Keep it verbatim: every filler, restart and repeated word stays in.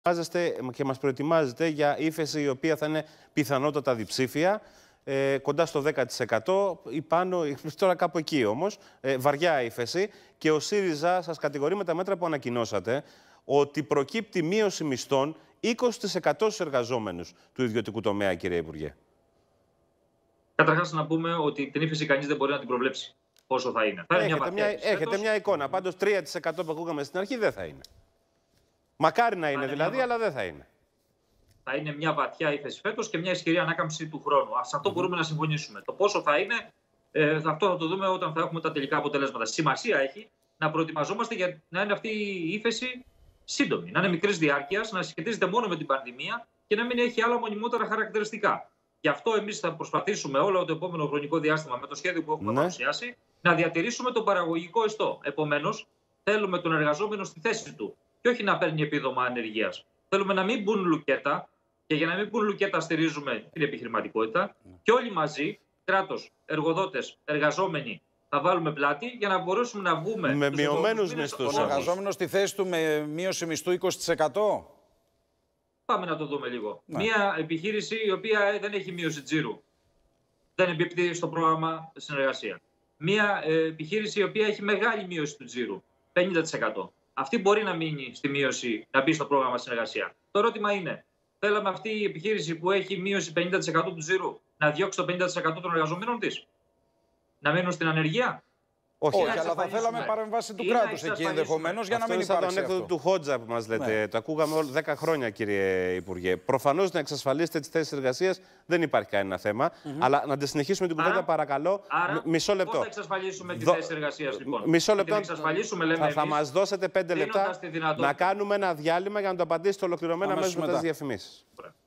Και μας προετοιμάζετε για ύφεση η οποία θα είναι πιθανότατα διψήφια, ε, κοντά στο δέκα τοις εκατό ή πάνω, τώρα κάπου εκεί όμως, ε, βαριά ύφεση. Και ο ΣΥΡΙΖΑ σας κατηγορεί με τα μέτρα που ανακοινώσατε ότι προκύπτει μείωση μισθών είκοσι τοις εκατό στους εργαζόμενους του ιδιωτικού τομέα, κύριε Υπουργέ. Καταρχάς να πούμε ότι την ύφεση κανείς δεν μπορεί να την προβλέψει πόσο θα είναι. Θα είναι έχετε, μια, μια, έχετε μια εικόνα, πάντως τρία τοις εκατό που ακούγαμε στην αρχή δεν θα είναι. Μακάρι να είναι, είναι δηλαδή, μια... αλλά δεν θα είναι. Θα είναι μια βαθιά ύφεση φέτος και μια ισχυρή ανάκαμψη του χρόνου. Σε αυτό mm-hmm. μπορούμε να συμφωνήσουμε. Το πόσο θα είναι, ε, αυτό θα το δούμε όταν θα έχουμε τα τελικά αποτελέσματα. Σημασία έχει να προετοιμαζόμαστε για να είναι αυτή η ύφεση σύντομη, να είναι μικρής διάρκειας, να σχετίζεται μόνο με την πανδημία και να μην έχει άλλα μονιμότερα χαρακτηριστικά. Γι' αυτό εμείς θα προσπαθήσουμε όλο το επόμενο χρονικό διάστημα με το σχέδιο που έχουμε ναι. παρουσιάσει να διατηρήσουμε τον παραγωγικό ιστό. Επομένως, θέλουμε τον εργαζόμενο στη θέση του και όχι να παίρνει επίδομα ανεργίας. Θέλουμε να μην μπουν λουκέτα και για να μην μπουν λουκέτα στηρίζουμε την επιχειρηματικότητα και όλοι μαζί, κράτος, εργοδότες, εργαζόμενοι, θα βάλουμε πλάτη για να μπορέσουμε να βγούμε με μειωμένους μισθούς. Ο εργαζόμενος στη θέση του με μείωση μισθού είκοσι τοις εκατό. Πάμε να το δούμε λίγο. Ναι. Μια επιχείρηση η οποία δεν έχει μείωση τζίρου. Δεν εμπίπτει στο πρόγραμμα συνεργασία. Μια ε, επιχείρηση η οποία έχει μεγάλη μείωση του τζίρου. πενήντα τοις εκατό. Αυτή μπορεί να μείνει στη μείωση, να μπει στο πρόγραμμα συνεργασία. Το ερώτημα είναι, θέλαμε αυτή η επιχείρηση που έχει μείωση πενήντα τοις εκατό του τζίρου να διώξει το πενήντα τοις εκατό των εργαζομένων της? Να μείνουν στην ανεργία? Όχι, Όχι αλλά θα θέλαμε παρεμβάση του κράτους εκεί ενδεχομένως για να μην υπάρξει αυτό. Αυτό είναι το ανέκδοτο του Χότζα που μας λέτε. Ναι. Το ακούγαμε όλο δέκα χρόνια, κύριε Υπουργέ. Προφανώς να εξασφαλίσετε τις θέσεις εργασίας δεν υπάρχει κανένα θέμα. Mm-hmm. Αλλά να τη συνεχίσουμε την κουβέντα, παρακαλώ. Άρα, μισό λεπτό. Πώς θα εξασφαλίσουμε τη θέση εργασίας, λοιπόν? Μισό λεπτό. Λέμε θα θα μας δώσετε πέντε λεπτά να κάνουμε ένα διάλειμμα για να το απαντήσετε ολοκληρωμένα αμέσως μετά τις διαφημίσεις.